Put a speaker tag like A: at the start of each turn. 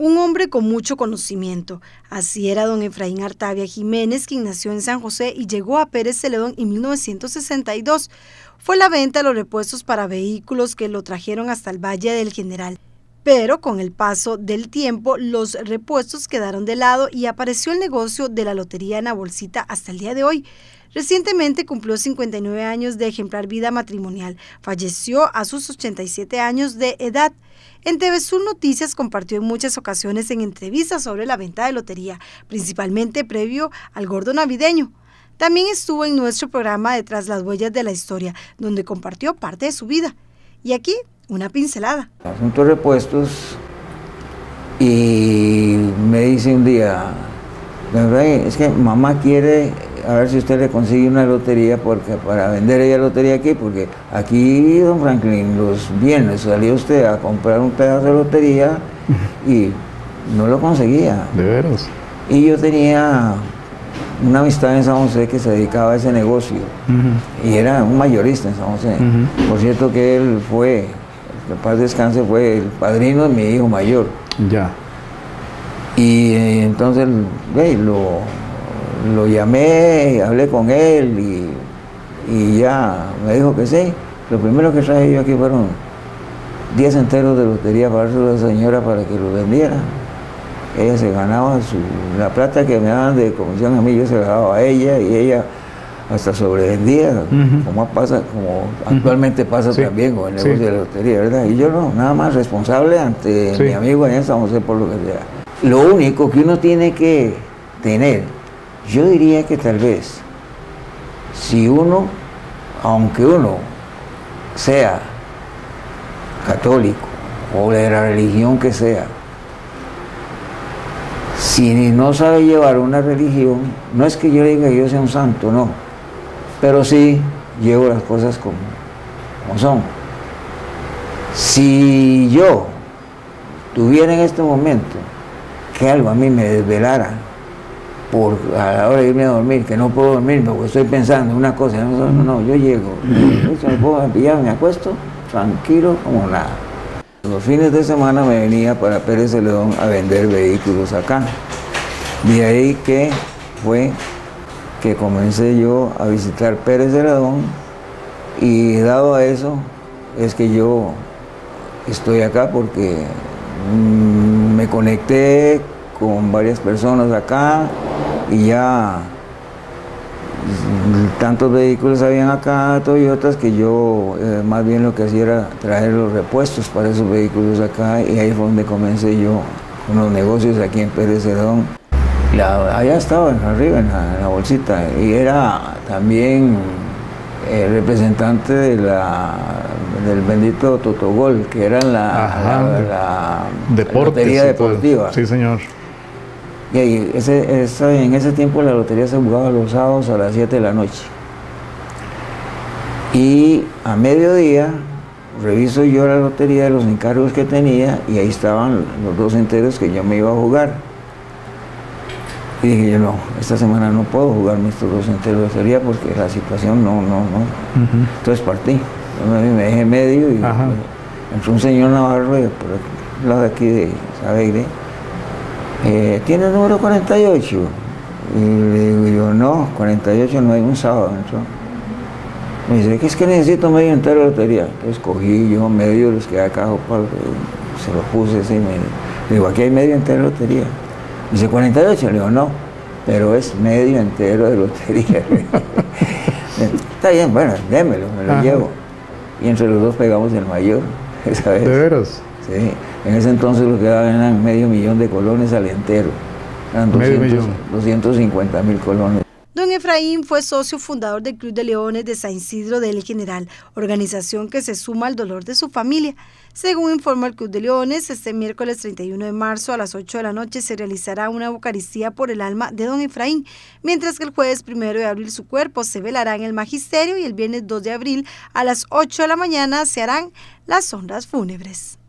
A: un hombre con mucho conocimiento. Así era don Efraín Artavia Jiménez, quien nació en San José y llegó a Pérez Celedón en 1962. Fue la venta de los repuestos para vehículos que lo trajeron hasta el Valle del General. Pero con el paso del tiempo, los repuestos quedaron de lado y apareció el negocio de la lotería en la bolsita hasta el día de hoy. Recientemente cumplió 59 años de ejemplar vida matrimonial. Falleció a sus 87 años de edad. En TV Sur Noticias compartió en muchas ocasiones en entrevistas sobre la venta de lotería, principalmente previo al gordo navideño. También estuvo en nuestro programa Detrás las huellas de la historia, donde compartió parte de su vida. Y aquí, una pincelada.
B: Asunto de repuestos, y me dice un día, es que mamá quiere a ver si usted le consigue una lotería porque para vender ella lotería aquí, porque aquí, don Franklin, los viernes salía usted a comprar un pedazo de lotería y no lo conseguía.
C: ¿De veras? Y
B: yo tenía una amistad en San José que se dedicaba a ese negocio, y era un mayorista en San José. Por cierto que él fue, que paz descanse, fue el padrino de mi hijo mayor.
C: Ya.
B: Y entonces lo llamé, hablé con él y ya me dijo que sí. Lo primero que traje yo aquí fueron 10 enteros de lotería para dárselo a la señora para que lo vendiera. Ella se ganaba la plata que me daban de comisión a mí, yo se la daba a ella y ella hasta sobrevendía, como actualmente pasa también con el negocio de la lotería, ¿verdad? Y yo no, nada más responsable ante mi amigo allá en San José por lo que sea. Lo único que uno tiene que tener, yo diría que tal vez, si uno, aunque uno sea católico o de la religión que sea, si no sabe llevar una religión, no es que yo diga que yo sea un santo, no, pero sí llevo las cosas como son. Si yo tuviera en este momento que algo a mí me desvelara a la hora de irme a dormir, que no puedo dormir porque estoy pensando en una cosa, no, yo llego, me puedo pillar, me acuesto tranquilo como nada. Los fines de semana me venía para Pérez Celedón a vender vehículos acá. De ahí que fue que comencé yo a visitar Pérez Celedón, y dado a eso es que yo estoy acá porque me conecté con varias personas acá y ya tantos vehículos habían acá, Toyotas, que yo más bien lo que hacía era traer los repuestos para esos vehículos acá, y ahí fue donde comencé yo con los negocios aquí en Pérez Celedón. Allá estaba arriba en la bolsita, y era también representante de del bendito Totogol, que era la lotería deportiva.
C: Sí, señor.
B: Y ahí, en ese tiempo la lotería se jugaba los sábados a las 7 de la noche. Y a mediodía reviso yo la lotería de los encargos que tenía, y ahí estaban los 2 enteros que yo me iba a jugar. Y dije yo, no, esta semana no puedo jugarme estos 2 enteros de lotería porque la situación no. Entonces partí. Yo me dejé medio y entró un señor Navarro por el lado de aquí de Sabeire. ¿Tiene el número 48? Y le digo yo, no, 48 no hay, un sábado. Me dice, ¿qué es que necesito medio entero de lotería? Entonces cogí yo medio de los que acá, se lo puse así, le digo, aquí hay medio entero de lotería. Me dice, 48, le digo, no, pero es medio entero de lotería. Está bien, bueno, démelo, me lo llevo. Y entre los dos pegamos el mayor, esa vez.
C: ¿De veras?
B: Sí, en ese entonces lo que daban eran $500,000 de colones al entero. Eran 250,000 colones.
A: Don Efraín fue socio fundador del Club de Leones de San Isidro del General, organización que se suma al dolor de su familia. Según informó el Club de Leones, este miércoles 31 de marzo a las 8 de la noche se realizará una eucaristía por el alma de don Efraín, mientras que el jueves 1 de abril su cuerpo se velará en el magisterio y el viernes 2 de abril a las 8 de la mañana se harán las honras fúnebres.